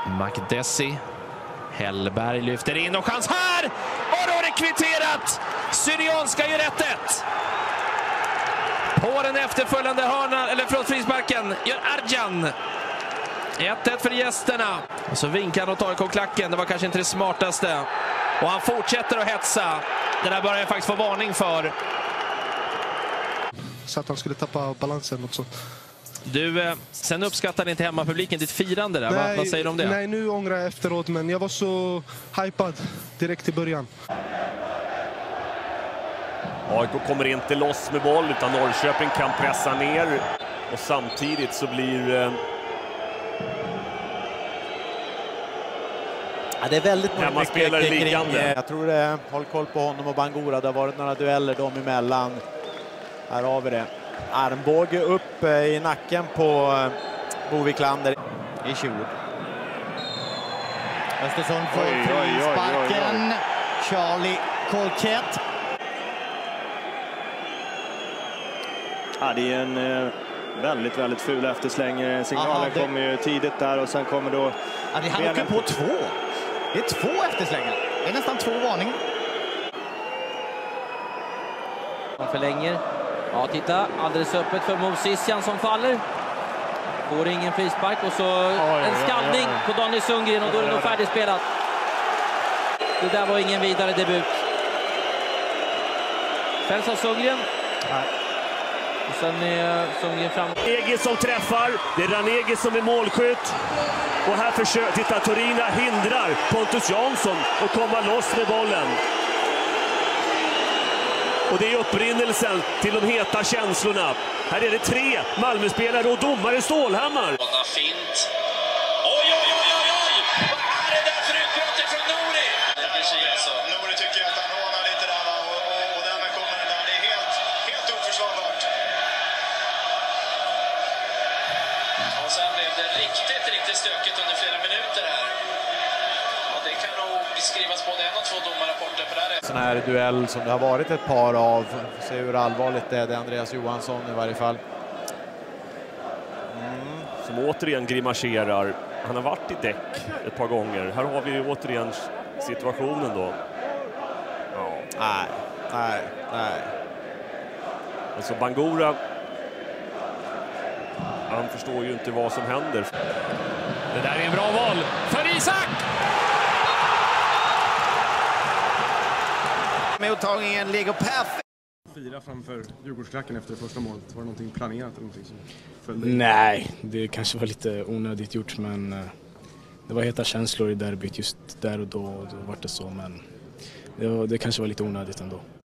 McDessie. Hellberg lyfter in och chans här! Och då är det kvitterat! Syrianska gör 1-1. På den efterföljande hörnan, eller förlåt, frisparken gör Ercan. 1-1 för gästerna. Och så vinkar han åt AIK-klacken. Det var kanske inte det smartaste. Och han fortsätter att hetsa. Det där börjar jag faktiskt få varning för. Så att han skulle tappa balansen också. Du, sen uppskattade inte hemmapubliken ditt firande där. Nej, vad säger du om det? Nej, nu ångrar jag efteråt, men jag var så hypad direkt i början. AIK kommer inte loss med boll, utan Norrköping kan pressa ner. Och samtidigt så blir... Ja, det är väldigt hemmaspelare liggande. Jag tror det. Håll koll på honom och Bangura. Det har varit några dueller dem emellan. Här har vi det. Armbåge upp i nacken på Bo Wiklander i 20. Östersund får frisparken. Charlie Colquette. Ja, det är en väldigt ful eftersläng. Signalen kommer ju tidigt där och sen kommer då... Ja, han åker på 2. Det är 2 efterslängar. Det är nästan 2 varningar. Han förlänger. Ja, titta. Alldeles öppet för Mosisian som faller. Får ingen frispark och så en skallning på Daniel Sundgren och då är det nog färdigspelat. Det där var ingen vidare debut. Fälls av Sundgren. Och sen är Sundgren fram. Ranegi som träffar. Det är Ranegi som är målskytt. Och här försöker, titta, Torina hindrar Pontus Jansson att komma loss med bollen. Och det är upprinnelsen till de heta känslorna. Här är det 3 Malmöspelare och domare Stålhammar. Fint. Oj! Vad är det där för utbrott från Nori? Nori tycker att han hånar lite där och därmed kommer den där. Det är helt oförsvarbart. Och sen blev det riktigt stökigt under flera minuter här. Ja, det kan nog skrivas både 1 och 2 domarrapporter på det här. Sån här duell som det har varit ett par av. Se hur allvarligt det är. Det är Andreas Johansson i varje fall. Som återigen grimaserar. Han har varit i däck ett par gånger. Här har vi återigen situationen då. Ja. Nej. Alltså Bangura, han förstår ju inte vad som händer. Det där är en bra val för Isak! Mottagningen ligger perfekt. Fira framför Djurgårdsklacken efter det första målet. Var det någonting planerat eller någonting som följde? Nej, det kanske var lite onödigt gjort, men det var heta känslor i derbyt just där och då var det så, men det kanske var lite onödigt ändå.